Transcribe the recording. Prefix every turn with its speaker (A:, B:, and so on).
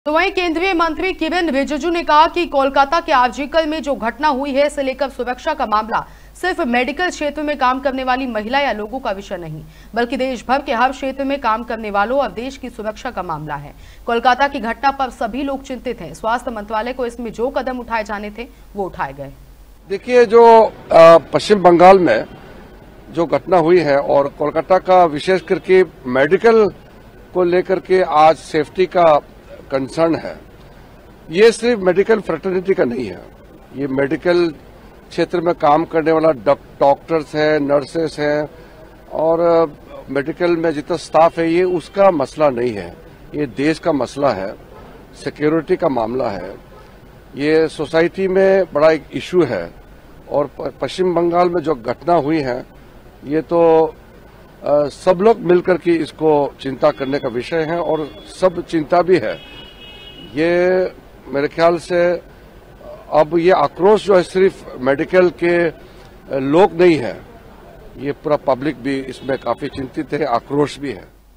A: तो वहीं केंद्रीय मंत्री किरेन रिजिजू ने कहा कि कोलकाता के आरजीकर में जो घटना हुई है, इसे लेकर सुरक्षा का मामला सिर्फ मेडिकल क्षेत्र में काम करने वाली महिला या लोगों का विषय नहीं, बल्कि देश भर के हर क्षेत्र में काम करने वालों और देश की सुरक्षा का मामला है। कोलकाता की घटना पर सभी लोग चिंतित हैं। स्वास्थ्य मंत्रालय को इसमें जो कदम उठाए जाने थे वो उठाए गए।
B: देखिए, जो पश्चिम बंगाल में जो घटना हुई है और कोलकाता का विशेष करके मेडिकल को लेकर के आज सेफ्टी का कंसर्न है, ये सिर्फ मेडिकल फ्रेटर्निटी का नहीं है। ये मेडिकल क्षेत्र में काम करने वाला डॉक्टर्स हैं, नर्सेस हैं और मेडिकल में जितना स्टाफ है, ये उसका मसला नहीं है। ये देश का मसला है, सिक्योरिटी का मामला है। ये सोसाइटी में बड़ा एक इशू है और पश्चिम बंगाल में जो घटना हुई है, ये तो सब लोग मिलकर के इसको चिंता करने का विषय है और सब चिंता भी है। ये मेरे ख्याल से अब ये आक्रोश जो है सिर्फ मेडिकल के लोग नहीं है, ये पूरा पब्लिक भी इसमें काफी चिंतित है, आक्रोश भी है।